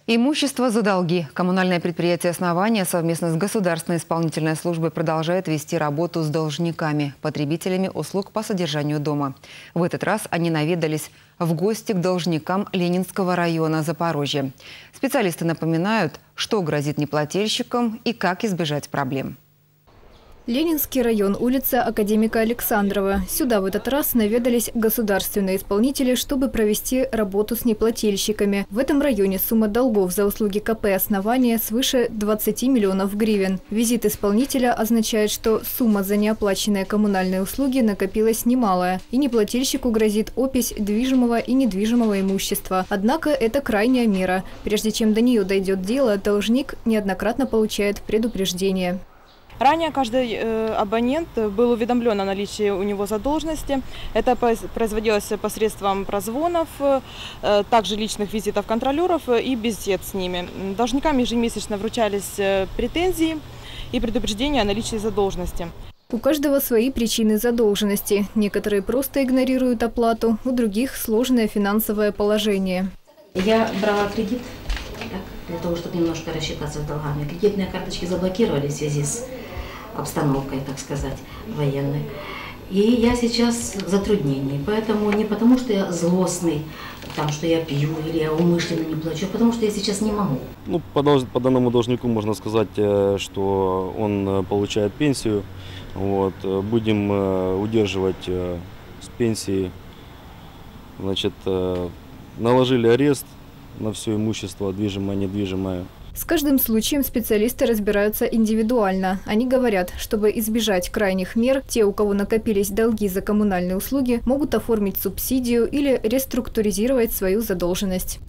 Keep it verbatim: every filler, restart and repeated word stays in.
Имущество за долги. Коммунальное предприятие «Основание» совместно с Государственной исполнительной службой продолжает вести работу с должниками, потребителями услуг по содержанию дома. В этот раз они наведались в гости к должникам Ленинского района Запорожья. Специалисты напоминают, что грозит неплательщикам и как избежать проблем. Ленинский район, улица Академика Александрова. Сюда в этот раз наведались государственные исполнители, чтобы провести работу с неплательщиками. В этом районе сумма долгов за услуги ка пэ «Основание» свыше двадцати миллионов гривен. Визит исполнителя означает, что сумма за неоплаченные коммунальные услуги накопилась немалая. И неплательщику грозит опись движимого и недвижимого имущества. Однако это крайняя мера. Прежде чем до нее дойдет дело, должник неоднократно получает предупреждение. Ранее каждый э, абонент был уведомлен о наличии у него задолженности. Это производилось посредством прозвонов, э, также личных визитов контролеров и бесед с ними. Должникам ежемесячно вручались претензии и предупреждения о наличии задолженности. У каждого свои причины задолженности. Некоторые просто игнорируют оплату, у других сложное финансовое положение. Я брала кредит для того, чтобы немножко рассчитаться с долгами. Кредитные карточки заблокировали в связи с обстановкой, так сказать, военной. И я сейчас в затруднении. Поэтому не потому, что я злостный, там, что я пью или я умышленно не плачу, а потому что я сейчас не могу. Ну, по, по данному должнику можно сказать, что он получает пенсию. Вот. Будем удерживать с пенсии. Значит, наложили арест на все имущество, движимое, недвижимое. С каждым случаем специалисты разбираются индивидуально. Они говорят, чтобы избежать крайних мер, те, у кого накопились долги за коммунальные услуги, могут оформить субсидию или реструктуризировать свою задолженность.